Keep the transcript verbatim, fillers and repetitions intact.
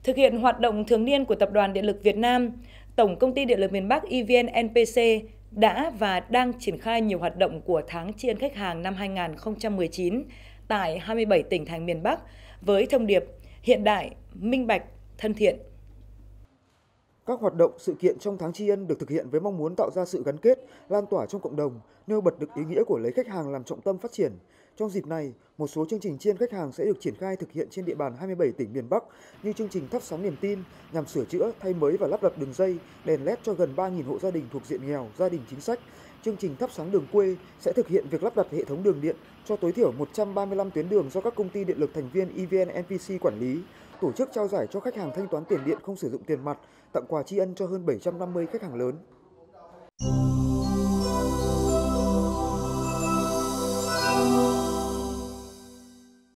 Thực hiện hoạt động thường niên của Tập đoàn Điện lực Việt Nam, Tổng Công ty Điện lực miền Bắc E V N N P C đã và đang triển khai nhiều hoạt động của tháng tri ân khách hàng năm hai nghìn không trăm mười chín tại hai mươi bảy tỉnh thành miền Bắc với thông điệp hiện đại, minh bạch, thân thiện. Các hoạt động, sự kiện trong tháng tri ân được thực hiện với mong muốn tạo ra sự gắn kết, lan tỏa trong cộng đồng, nêu bật được ý nghĩa của lấy khách hàng làm trọng tâm phát triển. Trong dịp này, một số chương trình tri ân khách hàng sẽ được triển khai thực hiện trên địa bàn hai mươi bảy tỉnh miền Bắc như chương trình thắp sáng niềm tin nhằm sửa chữa, thay mới và lắp đặt đường dây, đèn led cho gần ba nghìn hộ gia đình thuộc diện nghèo, gia đình chính sách. Chương trình thắp sáng đường quê sẽ thực hiện việc lắp đặt hệ thống đường điện cho tối thiểu một trăm ba mươi lăm tuyến đường do các công ty điện lực thành viên E V N N P C quản lý, tổ chức trao giải cho khách hàng thanh toán tiền điện không sử dụng tiền mặt, tặng quà tri ân cho hơn bảy trăm năm mươi khách hàng lớn.